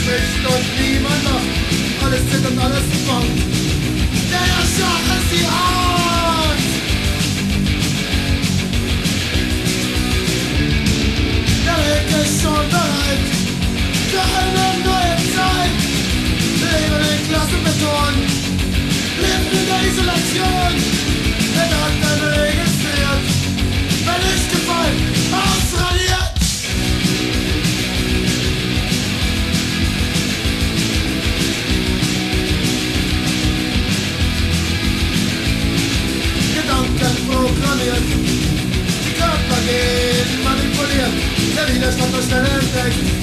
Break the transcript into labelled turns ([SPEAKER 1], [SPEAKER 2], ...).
[SPEAKER 1] spricht und niemand macht. Alles zittert, alles wankt. Der Herrscher ist die Art. Der Weg ist schon bereit für eine neue Zeit. Leben in Klassenbeton, leben in der Isolation. Der hat deine registriert, wenn nicht gefallen, ausradiert. Gedanken programmiert, die Körper gehen manipuliert, der Widerstand nur schnell entdeckt.